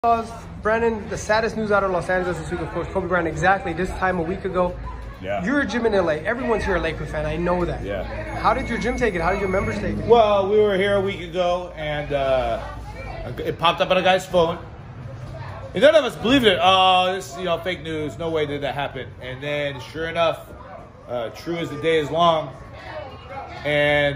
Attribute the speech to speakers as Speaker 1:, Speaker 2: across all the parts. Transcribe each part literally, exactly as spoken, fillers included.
Speaker 1: Brandon, the saddest news out of Los Angeles this week, of course, Kobe Bryant, exactly this time a week ago.
Speaker 2: Yeah.
Speaker 1: You're a gym in L A. Everyone's here a Laker fan. I know that.
Speaker 2: Yeah.
Speaker 1: How did your gym take it? How did your members take it?
Speaker 2: Well, we were here a week ago, and uh, it popped up on a guy's phone. And none of us believed it. Oh, this is, you know, fake news. No way did that happen. And then, sure enough, uh, true as the day is long. And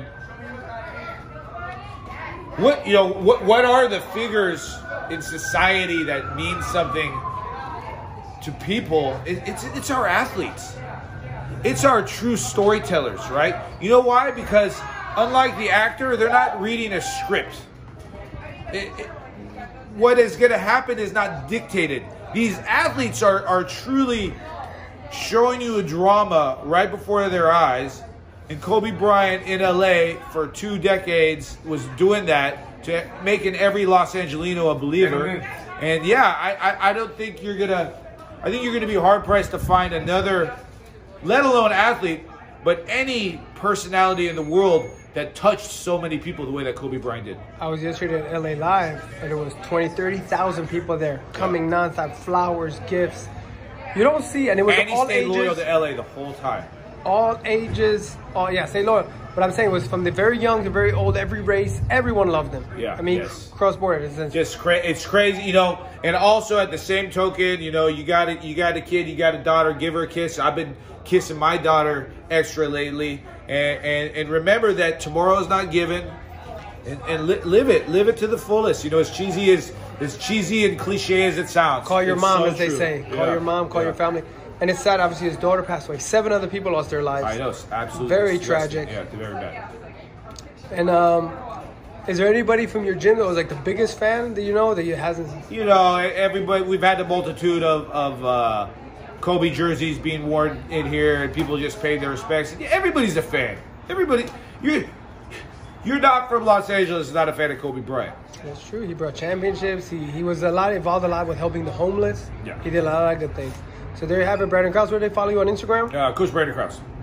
Speaker 2: what you know, what what are the figures in society that mean something to people? It, it's it's our athletes. It's our true storytellers, right? You know why? Because unlike the actor, they're not reading a script. It, it, what is going to happen is not dictated. These athletes are, are truly showing you a drama right before their eyes. And Kobe Bryant in L A for two decades was doing that to making every Los Angelino a believer. And yeah, I, I, I don't think you're going to, I think you're going to be hard pressed to find another, let alone athlete, but any personality in the world that touched so many people the way that Kobe Bryant did.
Speaker 1: I was yesterday at L A Live, and there was twenty, thirty thousand people there coming
Speaker 2: yeah.
Speaker 1: nonstop, flowers, gifts. You don't see, and it was
Speaker 2: and
Speaker 1: all
Speaker 2: he stayed
Speaker 1: ages.
Speaker 2: loyal to L A the whole time.
Speaker 1: All ages, all yeah, stay loyal. But I'm saying it was from the very young to very old, every race, everyone loved him.
Speaker 2: Yeah,
Speaker 1: I mean,
Speaker 2: yes.
Speaker 1: cross border. It's
Speaker 2: just cra- it's crazy, you know. And also at the same token, you know, you got a, you got a kid, you got a daughter, give her a kiss. I've been kissing my daughter extra lately, and and, and remember that tomorrow is not given, and, and li- live it, live it to the fullest. You know, as cheesy as as cheesy and cliche as it sounds.
Speaker 1: Call your
Speaker 2: it's
Speaker 1: mom,
Speaker 2: so
Speaker 1: as they
Speaker 2: true.
Speaker 1: say. Call
Speaker 2: yeah.
Speaker 1: your mom. Call
Speaker 2: yeah.
Speaker 1: your family. And it's sad, obviously, his daughter passed away. Seven other people lost their lives.
Speaker 2: I know, absolutely.
Speaker 1: Very
Speaker 2: it's
Speaker 1: tragic.
Speaker 2: Yeah, very bad.
Speaker 1: And um, is there anybody from your gym that was like the biggest fan that you know that you hasn't?
Speaker 2: You know, everybody. We've had the multitude of of uh, Kobe jerseys being worn in here, and people just paid their respects. Everybody's a fan. Everybody, you're you're not from Los Angeles, not a fan of Kobe Bryant.
Speaker 1: That's true. He brought championships. He he was a lot involved a lot with helping the homeless.
Speaker 2: Yeah.
Speaker 1: He did a lot of good things. So there you have it, Brandon Krause. Where do they follow you on Instagram?
Speaker 2: Uh, Coach Brandon Krause.